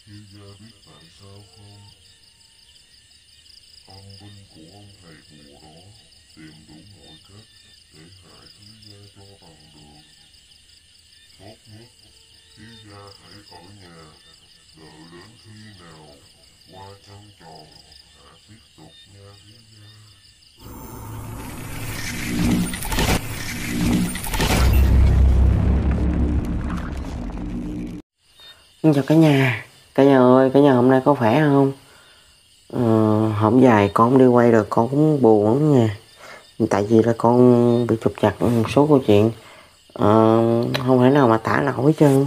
Thiếu gia biết tại sao không? Âm binh của ông thầy bùa đó tìm đủ mọi cách để hại thiếu gia cho bằng được. Tốt nhất, thiếu gia hãy ở nhà, đợi đến khi nào qua trăng tròn, hãy tiếp tục nha thiếu gia. Xin chào cả nhà ơi, cả nhà hôm nay có khỏe không? Hổng dài con không đi quay được, con cũng buồn lắm nha. Tại vì là con bị trục trặc một số câu chuyện, không thể nào mà tả nổi hết trơn.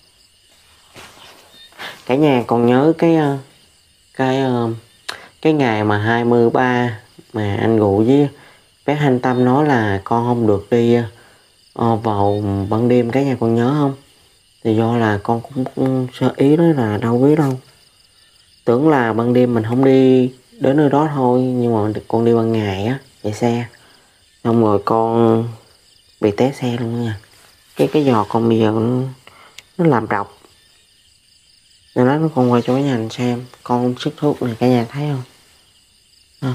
Cả nhà còn nhớ cái cái ngày mà 23 mà anh Gụ với bé Thanh Tâm nói là con không được đi vào ban đêm, cả nhà còn nhớ không? Thì do là con cũng sơ ý đó là đâu biết đâu. Tưởng là ban đêm mình không đi đến nơi đó thôi, nhưng mà con đi ban ngày á, chạy xe. Xong rồi con bị té xe luôn nha. Cái giò con bây giờ nó làm độc. Nên đó con quay cho cả nhà anh xem. Con sức thuốc này cả nhà thấy không? À.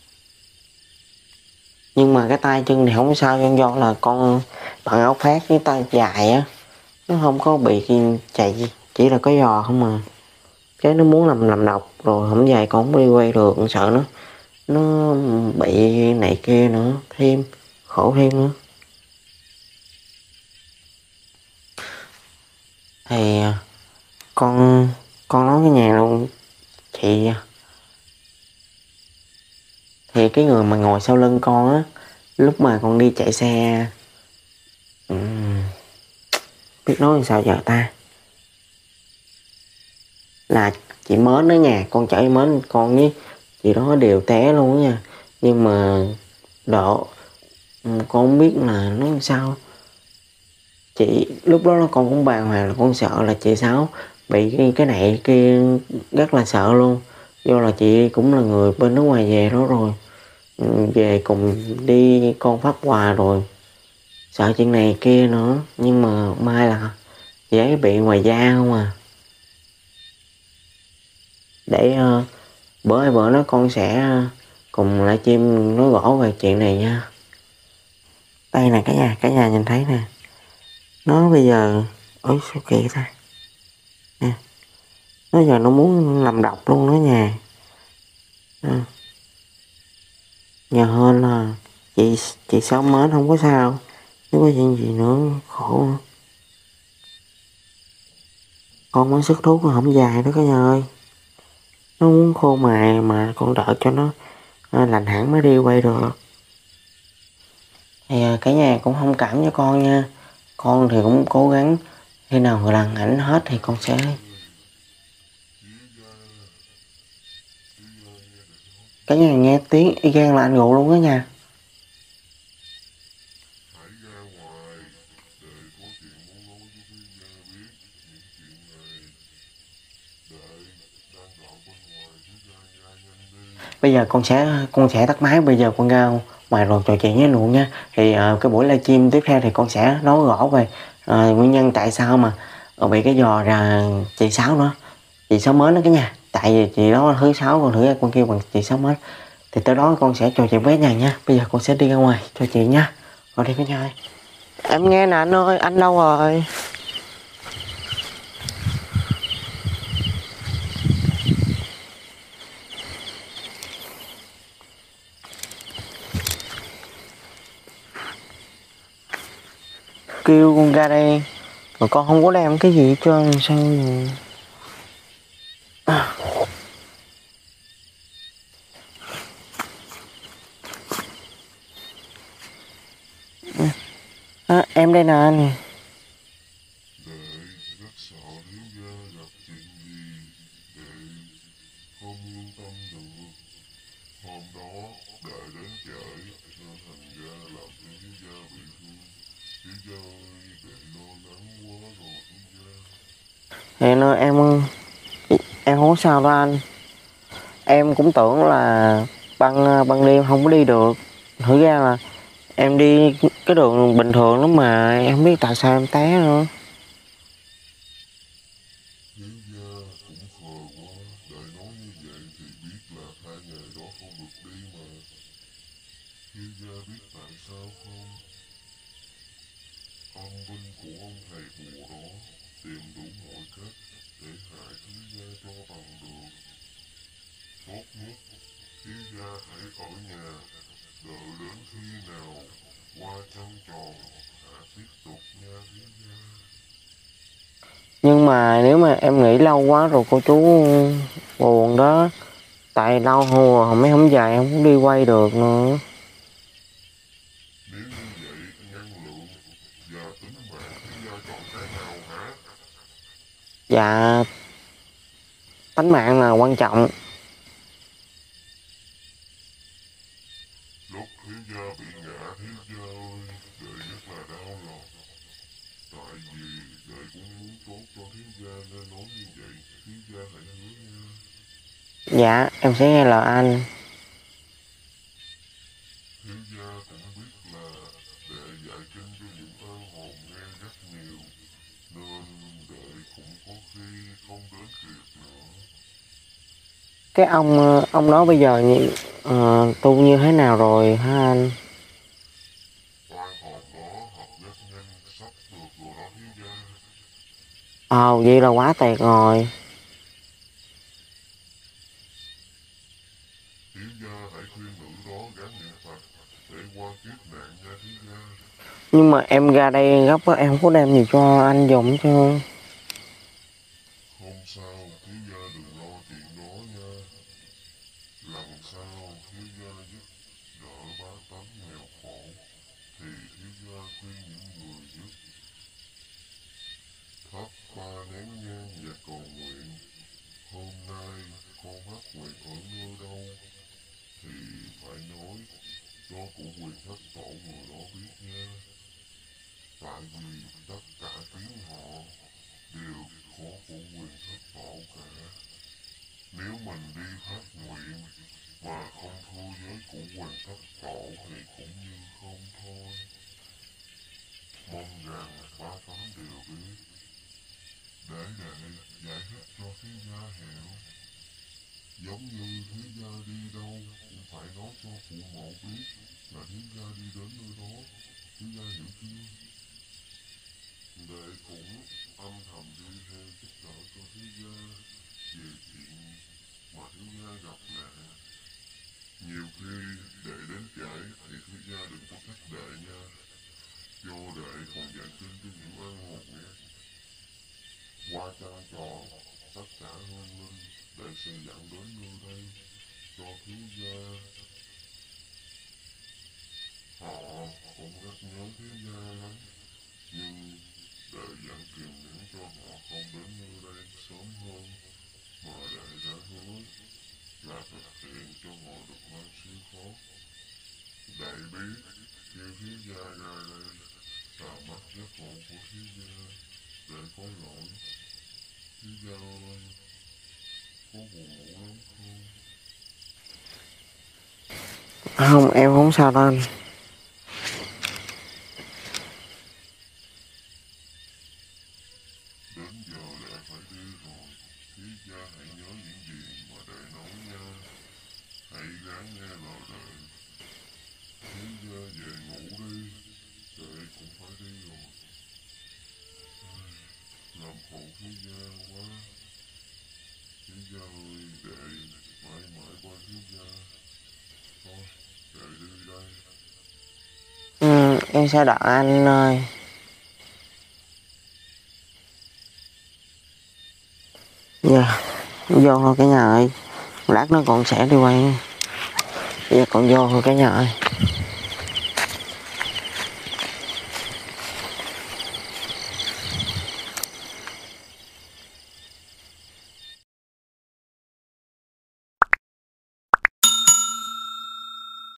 Nhưng mà cái tay chân thì không có sao, do là con bằng áo phát với tay dài á. Nó không có bị chạy, chỉ là có giò không mà. Cái nó muốn làm độc rồi không dài con không đi quay được, sợ nó bị này kia nữa, thêm khổ thêm nữa. Thì con nói cái nhà luôn chị, thì cái người mà ngồi sau lưng con á, lúc mà con đi chạy xe, biết nói làm sao giờ ta, là chị Mến đó nha. Con chở Mến, con với chị đó đều té luôn á nha. Nhưng mà độ con không biết là nó làm sao. Chị lúc đó con cũng bàng hoàng, là con sợ là chị Sáu bị cái này kia, rất là sợ luôn. Do là chị cũng là người bên nước ngoài về đó rồi, về cùng đi con phát quà rồi, sợ chuyện này kia nữa. Nhưng mà mai là chị ấy bị ngoài da không à. Để bữa nó con sẽ cùng lại chim nói rõ về chuyện này nha. Đây nè cả nhà nhìn thấy nè, nó bây giờ ôi sao kìa ta nè, nó giờ nó muốn làm độc luôn đó nha. Nhờ hên là chị Sáu Mến không có sao, nếu có chuyện gì nữa khổ nữa. Con mới sức thuốc mà không dài đó cả nhà ơi, nó muốn khô mà con đợi cho nó lành hẳn mới đi quay được. Thì cả nhà cũng thông cảm cho con nha. Con thì cũng cố gắng, khi nào lành hẳn hết thì con sẽ. Cả nhà nghe tiếng y gan là anh Gụ luôn đó nha. Hãy ra ngoài để có chuyện muốn nói với thiếu gia biết những chuyện này. Đợi, đang đợi bên ngoài thiếu gia ra nhanh đi. Bây giờ con sẽ tắt máy, bây giờ con ra ngoài rồi trò chuyện với anh Gụ nha. Thì cái buổi livestream tiếp theo thì con sẽ nói rõ về nguyên nhân tại sao mà bị cái giò ra chị Sáu nữa, chị Sáu Mến đó cả nhà. Tại vì chị đó thứ Sáu, còn thứ ra con kêu bằng chị Sáu Mến. Thì tới đó con sẽ trò chuyện với nhà nha. Bây giờ con sẽ đi ra ngoài trò chuyện nha. Rồi đi cả nhà ơi. Em nghe nè anh ơi, anh đâu rồi? Kêu con ra đây mà con không có đem cái gì hết trơn, sao em đây nè anh. Đệ rất sợ thiếu gia gặp chuyện gì. Đệ không yên tâm được. Hôm đó đệ đến trễ nên thành ra làm cho thiếu gia bị thương. Thiếu gia ơi, đệ lo lắng quá rồi thiếu gia. Thì nó em không có sao đâu anh. Em cũng tưởng là băng đêm không có đi được. Thử ra là em đi cái đường bình thường lắm mà em không biết tại sao em té nữa. Thiếu gia cũng đi mà. Thiếu gia biết tại sao không? Âm binh của ông thầy bùa đó tìm đủ mọi cách để hại thiếu gia cho bằng được. Tốt nhất, thiếu gia hãy ở nhà, đợi đến khi nào qua trăng tròn, hãy tiếp tục nha thiếu gia. Nhưng mà nếu mà em nghĩ lâu quá rồi cô chú buồn đó. Tại lâu hồi mấy hôm dài em cũng đi quay được nữa. Nếu như vậy, năng lượng và tính mạng thiếu gia chọn cái nào hả? Dạ, tánh mạng là quan trọng. Lúc thiếu gia bị ngã thiếu gia ơi, đệ rất là đau lòng. Tại vì đệ cũng muốn tốt cho thiếu gia nên nói như vậy. Thiếu gia hãy hứa nha. Dạ, em sẽ nghe lời anh. Thiếu gia cũng biết là đệ dạy kinh cho những ơn hồn nghe rất nhiều, nên đệ cũng có khi không đến kịp nữa. Cái ông đó bây giờ tu như thế nào rồi hả anh? Oan hồn đó học rất nhanh, sắp được rồi đó thiếu gia. Vậy là quá tuyệt rồi. Thiếu gia hãy khuyên nữ đó gắng niệm Phật để qua kiếp nạn nha thiếu gia. Nhưng mà em ra đây gấp á, em không có đem gì cho anh dùng chứ. Không sao, thiếu gia đừng lo chuyện đó nha. Lần sau thiếu gia giúp đỡ bá tánh nghèo khổ thì thiếu gia khuyên những người giúp. Thắp 3 nén nhang và cầu nguyện. Hôm nay con hát nguyện ở nơi đâu thì phải nói cho cụ quyền thất tổ người đó biết nha. Tại vì tất cả tiếng họ đều có cụ quyền thất tổ cả. Nếu mình đi phát nguyện mà không thưa với cụ quyền thất tổ thì cũng như không thôi. Mong rằng ba tánh đều biết. Để đệ giải thích cho thiếu gia hiểu. Giống như thiếu gia đi đâu cũng phải nói cho phụ mẫu biết là thiếu gia đi đến nơi đó. Thiếu gia hiểu chưa? Đệ cũng âm thầm đi theo giúp đỡ cho thiếu gia về chuyện mà thiếu gia gặp nạn. Nhiều khi đệ đến trễ thì thiếu gia đừng có trách đệ nha. Do đệ còn dạy kinh cho những oan hồn nghe. Qua trăng tròn, tất cả hương linh đệ sẽ dẫn đến nơi đây cho thiếu gia. Họ cũng rất nhớ thiếu gia lắm, nhưng đệ vẫn kiềm nén cho họ không đến nơi đây sớm hơn, mà đệ đã hứa là thực hiện cho họ được mang siêu thoát. Đệ biết kêu thiếu gia ra đây là mất giấc ngủ của thiếu gia. Đệ có lỗi. Thiếu gia ơi, có buồn ngủ lắm không? Không, em không sao đâu anh. Đến giờ đệ phải đi rồi. Thiếu gia hãy nhớ những gì mà đệ nói nha. Hãy gắng nghe lời đệ. Thiếu gia về ngủ đi. Đệ cũng phải đi rồi. Làm khổ thiếu gia quá. Thiếu gia ơi, đệ mãi mãi qua thiếu gia. Thôi, đệ đi đây. Em sẽ đợi anh ơi. Dạ, vô thôi cả nhà ơi. Lát nó còn sẽ đi quay. Bây giờ còn vô thôi cả nhà ơi.